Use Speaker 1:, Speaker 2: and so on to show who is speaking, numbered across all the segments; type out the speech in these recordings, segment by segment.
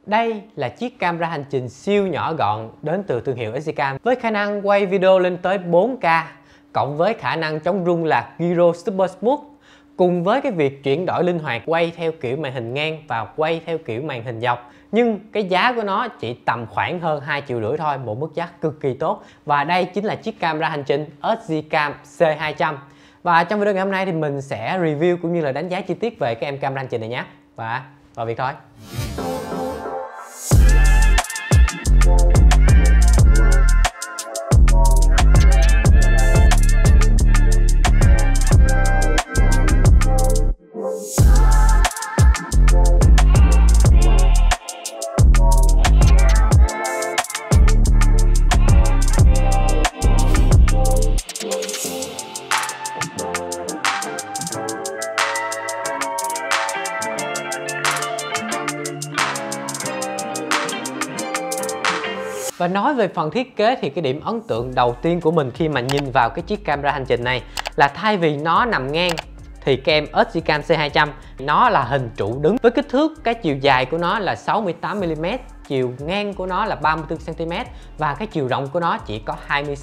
Speaker 1: Đây là chiếc camera hành trình siêu nhỏ gọn đến từ thương hiệu SGCam với khả năng quay video lên tới 4K cộng với khả năng chống rung là Gyro Super Smooth, cùng với cái việc chuyển đổi linh hoạt quay theo kiểu màn hình ngang và quay theo kiểu màn hình dọc. Nhưng cái giá của nó chỉ tầm khoảng hơn 2,5 triệu thôi, một mức giá cực kỳ tốt. Và đây chính là chiếc camera hành trình SGCam C200. Và trong video ngày hôm nay thì mình sẽ review cũng như là đánh giá chi tiết về cái em camera hành trình này nhé. Và vào việc thôi. Và nói về phần thiết kế thì cái điểm ấn tượng đầu tiên của mình khi mà nhìn vào cái chiếc camera hành trình này là thay vì nó nằm ngang thì cái em SGCam C200 nó là hình trụ đứng với kích thước cái chiều dài của nó là 68mm, chiều ngang của nó là 34cm và cái chiều rộng của nó chỉ có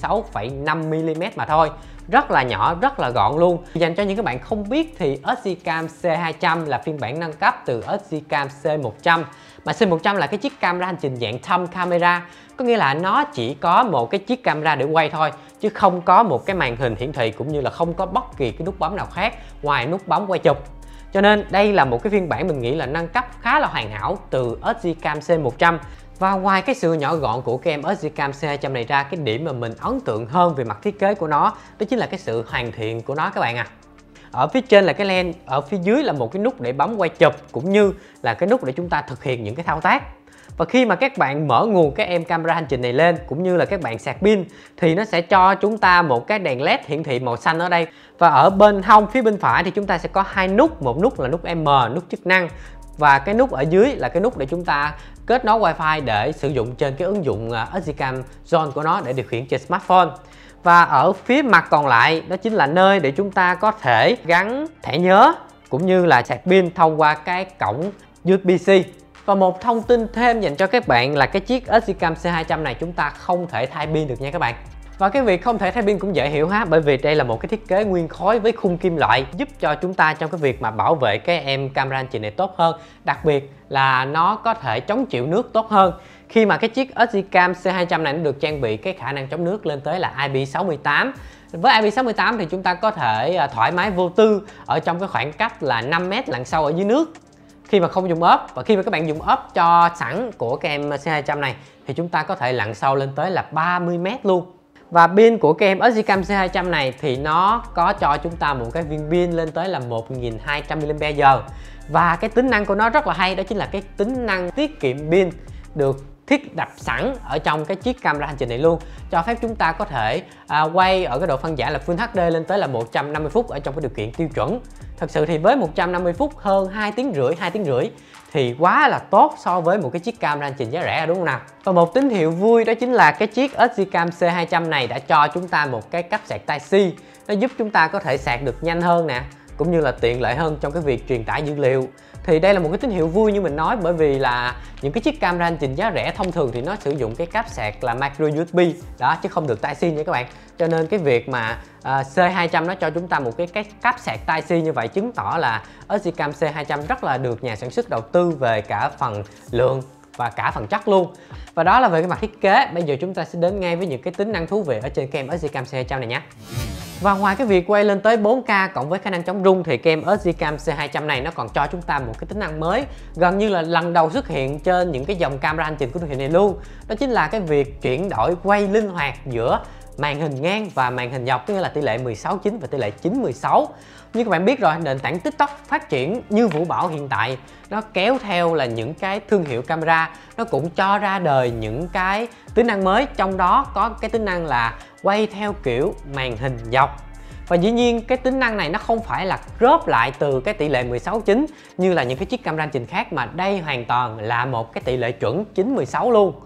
Speaker 1: 26,5mm mà thôi. Rất là nhỏ, rất là gọn luôn. Dành cho những các bạn không biết thì SGCam C200 là phiên bản nâng cấp từ SGCam C100. Mà C100 là cái chiếc camera hành trình dạng thumb camera, có nghĩa là nó chỉ có một cái chiếc camera để quay thôi, chứ không có một cái màn hình hiển thị cũng như là không có bất kỳ cái nút bấm nào khác ngoài nút bấm quay chụp. Cho nên đây là một cái phiên bản mình nghĩ là nâng cấp khá là hoàn hảo từ SGCam C100. Và ngoài cái sự nhỏ gọn của cái em SGCam C200 này ra, cái điểm mà mình ấn tượng hơn về mặt thiết kế của nó đó chính là cái sự hoàn thiện của nó các bạn ạ. Ở phía trên là cái lens, ở phía dưới là một cái nút để bấm quay chụp cũng như là cái nút để chúng ta thực hiện những cái thao tác. Và khi mà các bạn mở nguồn cái em camera hành trình này lên cũng như là các bạn sạc pin thì nó sẽ cho chúng ta một cái đèn led hiển thị màu xanh ở đây. Và ở bên hông phía bên phải thì chúng ta sẽ có hai nút, một nút là nút M, nút chức năng, và cái nút ở dưới là cái nút để chúng ta kết nối wifi để sử dụng trên cái ứng dụng SGCam Zone của nó để điều khiển trên smartphone. Và ở phía mặt còn lại đó chính là nơi để chúng ta có thể gắn thẻ nhớ cũng như là sạc pin thông qua cái cổng USB-C. Và một thông tin thêm dành cho các bạn là cái chiếc SGCam C200 này chúng ta không thể thay pin được nha các bạn. Và cái việc không thể thay pin cũng dễ hiểu ha, bởi vì đây là một cái thiết kế nguyên khối với khung kim loại giúp cho chúng ta trong cái việc mà bảo vệ cái em camera hành trình này tốt hơn. Đặc biệt là nó có thể chống chịu nước tốt hơn. Khi mà cái chiếc SGCam C200 này nó được trang bị cái khả năng chống nước lên tới là IP68. Với IP68 thì chúng ta có thể thoải mái vô tư ở trong cái khoảng cách là 5m lặn sâu ở dưới nước khi mà không dùng ốp. Và khi mà các bạn dùng ốp cho sẵn của cái em C200 này thì chúng ta có thể lặn sâu lên tới là 30m luôn. Và pin của cái em SGCam C200 này thì nó có cho chúng ta một cái viên pin lên tới là 1200 mAh. Và cái tính năng của nó rất là hay, đó chính là cái tính năng tiết kiệm pin được thiết đập sẵn ở trong cái chiếc camera hành trình này luôn, cho phép chúng ta có thể quay ở cái độ phân giải là Full HD lên tới là 150 phút ở trong cái điều kiện tiêu chuẩn. Thật sự thì với 150 phút hơn 2 tiếng rưỡi thì quá là tốt so với một cái chiếc camera hành trình giá rẻ, đúng không nào? Và một tín hiệu vui đó chính là cái chiếc SGCam C200 này đã cho chúng ta một cái cáp sạc Type-C. Nó giúp chúng ta có thể sạc được nhanh hơn nè, cũng như là tiện lợi hơn trong cái việc truyền tải dữ liệu. Thì đây là một cái tín hiệu vui như mình nói, bởi vì là những cái chiếc camera hành trình giá rẻ thông thường thì nó sử dụng cái cáp sạc là micro USB đó, chứ không được Type-C nha các bạn. Cho nên cái việc mà C200 nó cho chúng ta một cái cáp sạc Type-C như vậy chứng tỏ là SGCam C200 rất là được nhà sản xuất đầu tư về cả phần lượng và cả phần chất luôn. Và đó là về cái mặt thiết kế. Bây giờ chúng ta sẽ đến ngay với những cái tính năng thú vị ở trên cái em SGCam C200 này nhé. Và ngoài cái việc quay lên tới 4K cộng với khả năng chống rung thì cái em SGCam C200 này nó còn cho chúng ta một cái tính năng mới gần như là lần đầu xuất hiện trên những cái dòng camera hành trình của thương hiệu này luôn. Đó chính là cái việc chuyển đổi quay linh hoạt giữa màn hình ngang và màn hình dọc, tức là tỷ lệ 16:9 và tỷ lệ 9:16. Như các bạn biết rồi, nền tảng TikTok phát triển như vũ bão hiện tại, nó kéo theo là những cái thương hiệu camera nó cũng cho ra đời những cái tính năng mới, trong đó có cái tính năng là quay theo kiểu màn hình dọc. Và dĩ nhiên cái tính năng này nó không phải là crop lại từ cái tỷ lệ 16:9 như là những cái chiếc camera hành trình khác, mà đây hoàn toàn là một cái tỷ lệ chuẩn 9:16 luôn.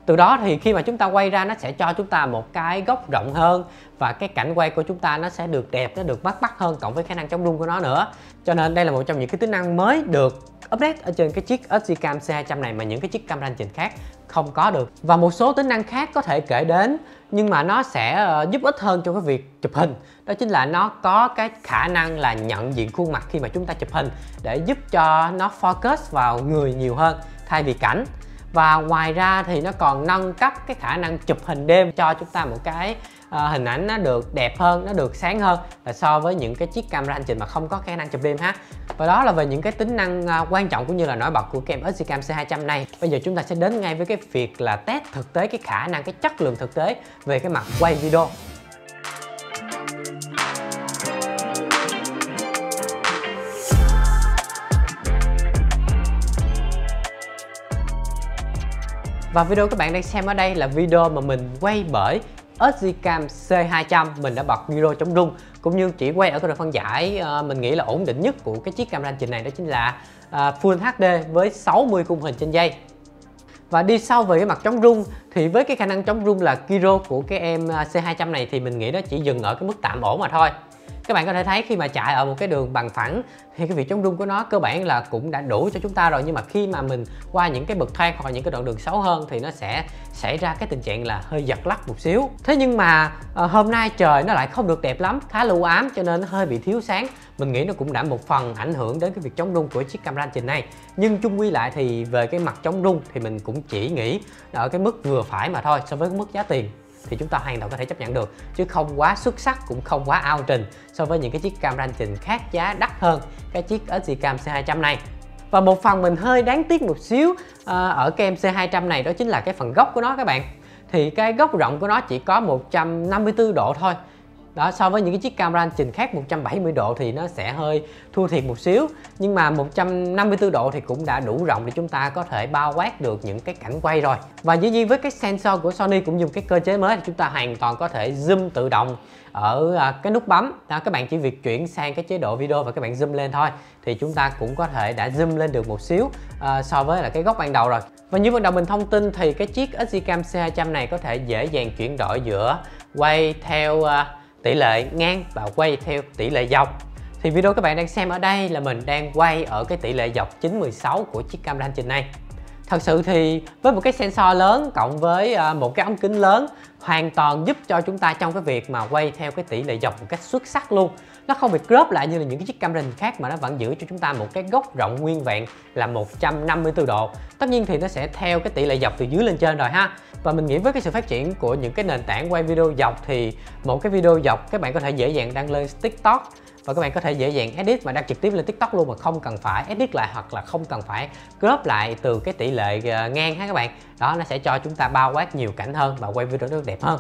Speaker 1: Từ đó thì khi mà chúng ta quay ra nó sẽ cho chúng ta một cái góc rộng hơn và cái cảnh quay của chúng ta nó sẽ được đẹp, nó được bắt mắt hơn, cộng với khả năng chống rung của nó nữa. Cho nên đây là một trong những cái tính năng mới được update ở trên cái chiếc SGCAM C200 này mà những cái chiếc camera hành trình khác không có được. Và một số tính năng khác có thể kể đến nhưng mà nó sẽ giúp ích hơn trong cái việc chụp hình. Đó chính là nó có cái khả năng là nhận diện khuôn mặt khi mà chúng ta chụp hình để giúp cho nó focus vào người nhiều hơn thay vì cảnh. Và ngoài ra thì nó còn nâng cấp cái khả năng chụp hình đêm cho chúng ta một cái hình ảnh nó được đẹp hơn, nó được sáng hơn là so với những cái chiếc camera hành trình mà không có khả năng chụp đêm ha. Và đó là về những cái tính năng quan trọng cũng như là nổi bật của cái em SGCAM C200 này. Bây giờ chúng ta sẽ đến ngay với cái việc là test thực tế cái khả năng, cái chất lượng thực tế về cái mặt quay video. Và video các bạn đang xem ở đây là video mà mình quay bởi SGCAM C200. Mình đã bật video chống rung cũng như chỉ quay ở cái độ phân giải mình nghĩ là ổn định nhất của cái chiếc camera hành trình này, đó chính là Full HD với 60 khung hình trên giây. Và đi sâu về cái mặt chống rung thì với cái khả năng chống rung là Kiro của cái em C200 này thì mình nghĩ nó chỉ dừng ở cái mức tạm ổn mà thôi. Các bạn có thể thấy khi mà chạy ở một cái đường bằng phẳng thì cái việc chống rung của nó cơ bản là cũng đã đủ cho chúng ta rồi, nhưng mà khi mà mình qua những cái bậc thang hoặc những cái đoạn đường xấu hơn thì nó sẽ xảy ra cái tình trạng là hơi giật lắc một xíu. Thế nhưng mà hôm nay trời nó lại không được đẹp lắm, khá là u ám cho nên nó hơi bị thiếu sáng. Mình nghĩ nó cũng đã một phần ảnh hưởng đến cái việc chống rung của chiếc camera hành trình này. Nhưng chung quy lại thì về cái mặt chống rung thì mình cũng chỉ nghĩ ở cái mức vừa phải mà thôi, so với cái mức giá tiền thì chúng ta hoàn toàn có thể chấp nhận được, chứ không quá xuất sắc cũng không quá ao trình so với những cái chiếc camera hành trình khác giá đắt hơn cái chiếc SGCAM C200 này. Và một phần mình hơi đáng tiếc một xíu ở cái em C200 này đó chính là cái phần góc của nó các bạn. Thì cái góc rộng của nó chỉ có 154 độ thôi. Đó, so với những cái chiếc camera hành trình khác 170 độ thì nó sẽ hơi thua thiệt một xíu. Nhưng mà 154 độ thì cũng đã đủ rộng để chúng ta có thể bao quát được những cái cảnh quay rồi. Và dĩ nhiên với cái sensor của Sony cũng dùng cái cơ chế mới thì chúng ta hoàn toàn có thể zoom tự động ở cái nút bấm. Đó, các bạn chỉ việc chuyển sang cái chế độ video và các bạn zoom lên thôi thì chúng ta cũng có thể đã zoom lên được một xíu so với là cái góc ban đầu rồi. Và như ban đầu mình thông tin thì cái chiếc SGCAM C200 này có thể dễ dàng chuyển đổi giữa quay theo tỷ lệ ngang và quay theo tỷ lệ dọc. Thì video các bạn đang xem ở đây là mình đang quay ở cái tỷ lệ dọc 9:16 của chiếc camera hành trình này. Thật sự thì với một cái sensor lớn cộng với một cái ống kính lớn hoàn toàn giúp cho chúng ta trong cái việc mà quay theo cái tỷ lệ dọc một cách xuất sắc luôn. Nó không bị crop lại như là những cái chiếc camera khác mà nó vẫn giữ cho chúng ta một cái góc rộng nguyên vẹn là 154 độ. Tất nhiên thì nó sẽ theo cái tỷ lệ dọc từ dưới lên trên rồi ha. Và mình nghĩ với cái sự phát triển của những cái nền tảng quay video dọc thì một cái video dọc các bạn có thể dễ dàng đăng lên TikTok và các bạn có thể dễ dàng edit và đăng trực tiếp lên TikTok luôn mà không cần phải edit lại hoặc là không cần phải crop lại từ cái tỷ lệ ngang ha các bạn. Đó, nó sẽ cho chúng ta bao quát nhiều cảnh hơn và quay video nó đẹp hơn.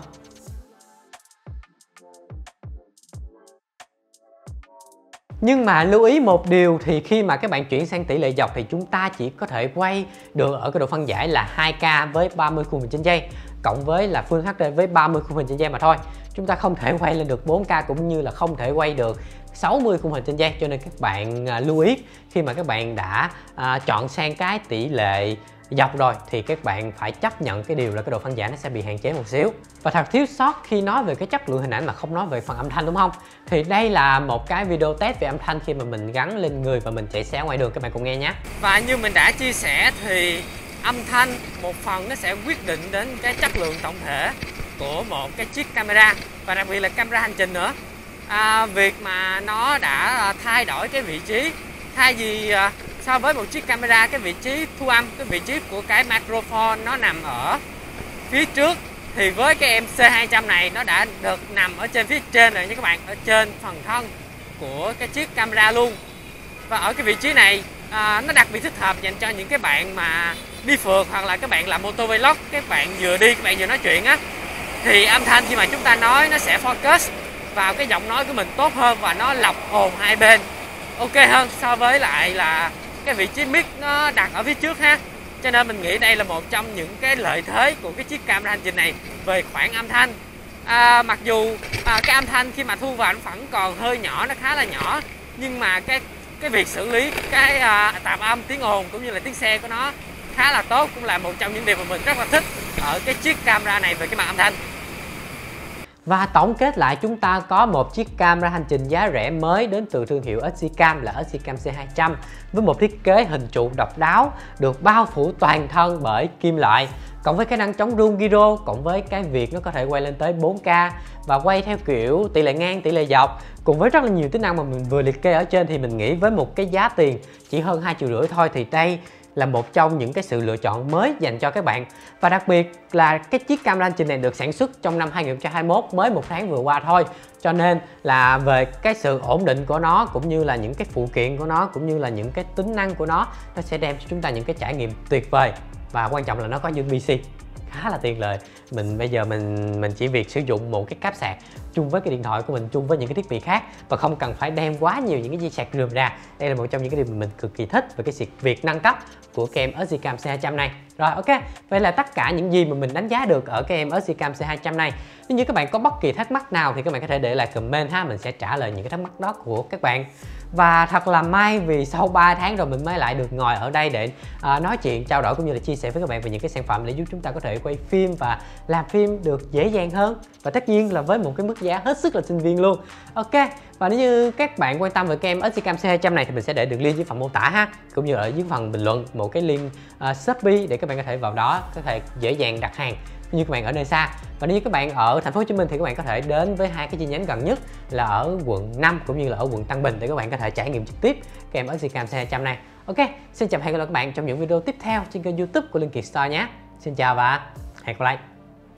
Speaker 1: Nhưng mà lưu ý một điều thì khi mà các bạn chuyển sang tỷ lệ dọc thì chúng ta chỉ có thể quay được ở cái độ phân giải là 2K với 30 khung hình trên giây cộng với là Full HD với 30 khung hình trên giây mà thôi. Chúng ta không thể quay lên được 4K cũng như là không thể quay được 60 khung hình trên giây, cho nên các bạn lưu ý khi mà các bạn đã chọn sang cái tỷ lệ dọc rồi thì các bạn phải chấp nhận cái điều là cái độ phân giải nó sẽ bị hạn chế một xíu. Và thật thiếu sót khi nói về cái chất lượng hình ảnh mà không nói về phần âm thanh đúng không? Thì đây là một cái video test về âm thanh khi mà mình gắn lên người và mình chạy xe ngoài đường, các bạn cùng nghe nhé. Và như mình đã chia sẻ thì âm thanh một phần nó sẽ quyết định đến cái chất lượng tổng thể của một cái chiếc camera và đặc biệt là camera hành trình nữa. Việc mà nó đã thay đổi cái vị trí, thay vì so với một chiếc camera cái vị trí thu âm, cái vị trí của cái microphone nó nằm ở phía trước thì với cái em C200 này nó đã được nằm ở trên phía trên rồi nha các bạn, ở trên phần thân của cái chiếc camera luôn. Và ở cái vị trí này nó đặc biệt thích hợp dành cho những cái bạn mà đi phượt hoặc là các bạn làm motovlog, các bạn vừa đi các bạn vừa nói chuyện á, thì âm thanh khi mà chúng ta nói nó sẽ focus vào cái giọng nói của mình tốt hơn và nó lọc ồn hai bên ok hơn so với lại là cái vị trí mic nó đặt ở phía trước ha. Cho nên mình nghĩ đây là một trong những cái lợi thế của cái chiếc camera hành trình này về khoảng âm thanh. Mặc dù cái âm thanh khi mà thu vào nó vẫn còn hơi nhỏ, nó khá là nhỏ, nhưng mà cái việc xử lý cái tạp âm, tiếng ồn cũng như là tiếng xe của nó khá là tốt, cũng là một trong những điều mà mình rất là thích. ở cái chiếc camera này về cái màn âm thanh. Và tổng kết lại, chúng ta có một chiếc camera hành trình giá rẻ mới đến từ thương hiệu SGCAM là SGCAM C200 với một thiết kế hình trụ độc đáo, được bao phủ toàn thân bởi kim loại, cộng với khả năng chống rung gyro, cộng với cái việc nó có thể quay lên tới 4K và quay theo kiểu tỷ lệ ngang, tỷ lệ dọc, cùng với rất là nhiều tính năng mà mình vừa liệt kê ở trên, thì mình nghĩ với một cái giá tiền chỉ hơn 2,5 triệu thôi thì đây là một trong những cái sự lựa chọn mới dành cho các bạn. Và đặc biệt là cái chiếc camera hành trình này được sản xuất trong năm 2021, mới 1 tháng vừa qua thôi, cho nên là về cái sự ổn định của nó, cũng như là những cái phụ kiện của nó, cũng như là những cái tính năng của nó sẽ đem cho chúng ta những cái trải nghiệm tuyệt vời. Và quan trọng là nó có USB-C, khá là tiện lợi. Bây giờ mình chỉ việc sử dụng một cái cáp sạc chung với cái điện thoại của mình, chung với những cái thiết bị khác, và không cần phải đem quá nhiều những cái dây sạc rườm rà. Đây là một trong những cái điều mà mình cực kỳ thích về cái việc nâng cấp của cái em SGCAM C200 này. Rồi, ok, vậy là tất cả những gì mà mình đánh giá được ở cái em SGCAM C200 này. Nếu như các bạn có bất kỳ thắc mắc nào thì các bạn có thể để lại comment ha, mình sẽ trả lời những cái thắc mắc đó của các bạn. Và thật là may vì sau 3 tháng rồi mình mới lại được ngồi ở đây để nói chuyện, trao đổi cũng như là chia sẻ với các bạn về những cái sản phẩm để giúp chúng ta có thể quay phim và làm phim được dễ dàng hơn, và tất nhiên là với một cái mức giá hết sức là sinh viên luôn. Ok, và nếu như các bạn quan tâm về cái em SGCAM C200 này thì mình sẽ để đường link dưới phần mô tả ha, cũng như ở dưới phần bình luận một cái link Shopee để các bạn có thể vào đó có thể dễ dàng đặt hàng như các bạn ở nơi xa. Và nếu như các bạn ở thành phố Hồ Chí Minh thì các bạn có thể đến với hai cái chi nhánh gần nhất là ở quận 5 cũng như là ở quận Tân Bình để các bạn có thể trải nghiệm trực tiếp cái em SGCAM C200 này. Ok, xin chào và hẹn gặp lại các bạn trong những video tiếp theo trên kênh YouTube của Linh Kiệt Store nhé. Xin chào và hẹn gặp lại.